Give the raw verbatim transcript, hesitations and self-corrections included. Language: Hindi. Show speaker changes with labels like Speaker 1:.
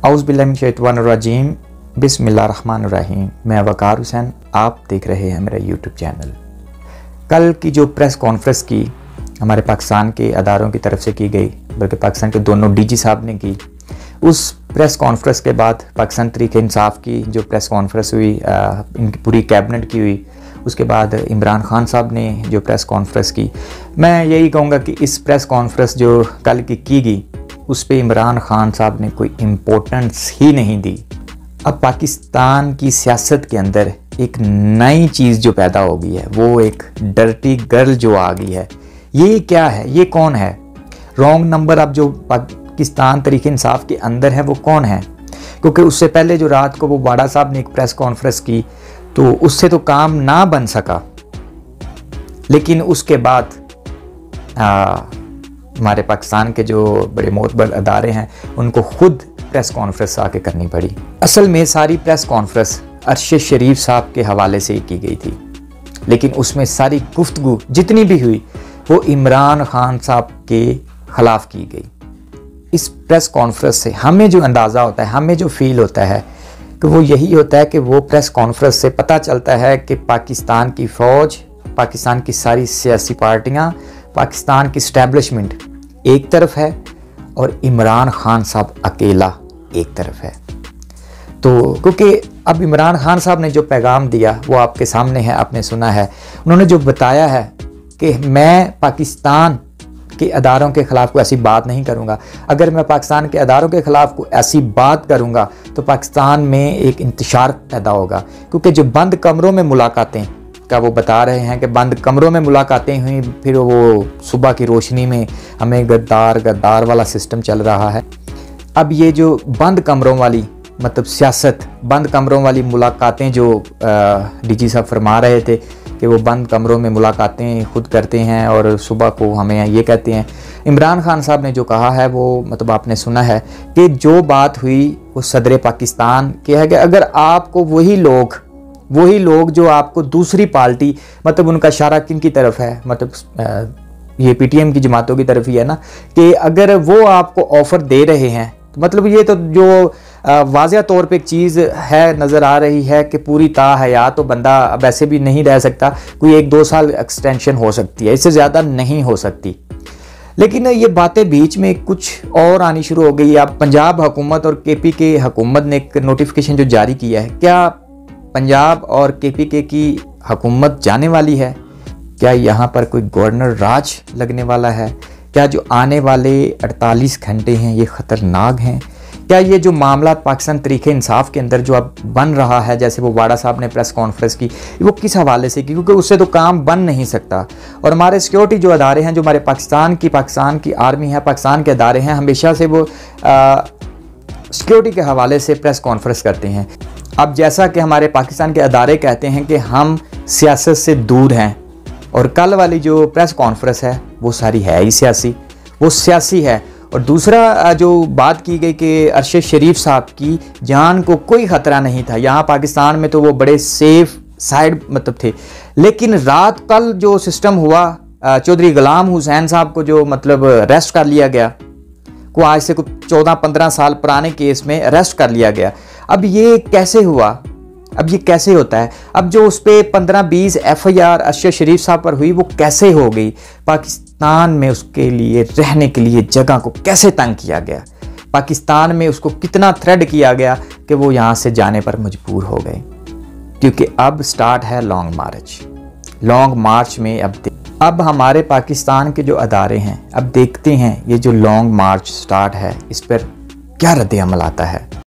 Speaker 1: औज़ुबिल्लाहिमिनश्शैतानिर्रजीम बिस्मिल्लाहिर्रहमानिर्रहीम। मैं वकार हुसैन, आप देख रहे हैं मेरा यूट्यूब चैनल। कल की जो प्रेस कॉन्फ्रेंस की हमारे पाकिस्तान के अदारों की तरफ से की गई, बल्कि पाकिस्तान के दोनों डीजी साहब ने की, उस प्रेस कॉन्फ्रेंस के बाद पाकिस्तान तहरीक इंसाफ की जो प्रेस कॉन्फ्रेंस हुई, आ, इनकी पूरी कैबिनेट की हुई, उसके बाद इमरान खान साहब ने जो प्रेस कॉन्फ्रेंस की, मैं यही कहूँगा कि इस प्रेस कॉन्फ्रेंस जो कल की की गई उस पे इमरान खान साहब ने कोई इम्पोर्टेंस ही नहीं दी। अब पाकिस्तान की सियासत के अंदर एक नई चीज़ जो पैदा हो गई है, वो एक डर्टी गर्ल जो आ गई है। ये क्या है? ये कौन है? रॉन्ग नंबर अब जो पाकिस्तान तहरीक इंसाफ के अंदर है वो कौन है? क्योंकि उससे पहले जो रात को वो वाडा साहब ने एक प्रेस कॉन्फ्रेंस की तो उससे तो काम ना बन सका, लेकिन उसके बाद हमारे पाकिस्तान के जो बड़े मोतबर अदारे हैं उनको खुद प्रेस कॉन्फ्रेंस आके करनी पड़ी। असल में सारी प्रेस कॉन्फ्रेंस अरशद शरीफ साहब के हवाले से ही की गई थी, लेकिन उसमें सारी गुफ्तगू जितनी भी हुई वो इमरान खान साहब के ख़िलाफ़ की गई। इस प्रेस कॉन्फ्रेंस से हमें जो अंदाज़ा होता है, हमें जो फील होता है कि वो यही होता है कि वो प्रेस कॉन्फ्रेंस से पता चलता है कि पाकिस्तान की फ़ौज, पाकिस्तान की सारी सियासी पार्टियाँ, पाकिस्तान की इस्टेब्लिशमेंट एक तरफ है और इमरान खान साहब अकेला एक तरफ है। तो क्योंकि अब इमरान खान साहब ने जो पैगाम दिया वो आपके सामने है, आपने सुना है। उन्होंने जो बताया है कि मैं पाकिस्तान के अदारों के ख़िलाफ़ कोई ऐसी बात नहीं करूँगा। अगर मैं पाकिस्तान के अदारों के ख़िलाफ़ कोई ऐसी बात करूँगा तो पाकिस्तान में एक इंतशार पैदा होगा, क्योंकि जो बंद कमरों में मुलाकातें का वो बता रहे हैं कि बंद कमरों में मुलाकातें हुई, फिर वो सुबह की रोशनी में हमें गद्दार गद्दार वाला सिस्टम चल रहा है। अब ये जो बंद कमरों वाली मतलब सियासत, बंद कमरों वाली मुलाकातें जो डीजी साहब फरमा रहे थे कि वो बंद कमरों में मुलाकातें खुद करते हैं और सुबह को हमें ये कहते हैं। इमरान खान साहब ने जो कहा है वो मतलब आपने सुना है कि जो बात हुई वो सदर पाकिस्तान के है कि अगर आपको वही लोग वही लोग जो आपको दूसरी पार्टी, मतलब उनका इशारा किन की तरफ है, मतलब ये पीटीएम की जमातों की तरफ ही है ना, कि अगर वो आपको ऑफ़र दे रहे हैं तो मतलब ये तो जो वाज़िया तौर पे एक चीज़ है, नज़र आ रही है कि पूरी ताहयात तो बंदा अब ऐसे भी नहीं रह सकता, कोई एक दो साल एक्सटेंशन हो सकती है, इससे ज़्यादा नहीं हो सकती। लेकिन ये बातें बीच में कुछ और आनी शुरू हो गई। अब पंजाब हुकूमत और के पी के हुकूमत ने एक नोटिफिकेशन जो जारी किया है, क्या पंजाब और के पी के की हुकूमत जाने वाली है? क्या यहाँ पर कोई गवर्नर राज लगने वाला है? क्या जो आने वाले अड़तालीस घंटे हैं ये ख़तरनाक हैं? क्या ये जो मामला पाकिस्तान तहरीक इंसाफ के अंदर जो अब बन रहा है, जैसे वो वाडा साहब ने प्रेस कॉन्फ्रेंस की, वो किस हवाले से की? क्योंकि उससे तो काम बन नहीं सकता। और हमारे सिक्योरिटी जो अदारे हैं, जो हमारे पाकिस्तान की पाकिस्तान की आर्मी है, पाकिस्तान के अदारे हैं, हमेशा से वो सिक्योरिटी के हवाले से प्रेस कॉन्फ्रेंस करते हैं। अब जैसा कि हमारे पाकिस्तान के अदारे कहते हैं कि हम सियासत से दूर हैं, और कल वाली जो प्रेस कॉन्फ्रेंस है वो सारी है ही सियासी, वो सियासी है। और दूसरा जो बात की गई कि अरशद शरीफ साहब की जान को कोई ख़तरा नहीं था, यहाँ पाकिस्तान में तो वो बड़े सेफ साइड मतलब थे। लेकिन रात कल जो सिस्टम हुआ, चौधरी गुलाम हुसैन साहब को जो मतलब अरेस्ट कर लिया गया, को आज से कुछ चौदह पंद्रह साल पुराने केस में अरेस्ट कर लिया गया। अब ये कैसे हुआ? अब ये कैसे होता है? अब जो उस पर पंद्रह बीस F I R Arshad Sharif sahab पर हुई वो कैसे हो गई? पाकिस्तान में उसके लिए रहने के लिए जगह को कैसे तंग किया गया? पाकिस्तान में उसको कितना थ्रेड किया गया कि वो यहाँ से जाने पर मजबूर हो गए? क्योंकि अब स्टार्ट है लॉन्ग मार्च। लॉन्ग मार्च में अब अब हमारे पाकिस्तान के जो अदारे हैं, अब देखते हैं ये जो लॉन्ग मार्च स्टार्ट है इस पर क्या रद्द अमल आता है।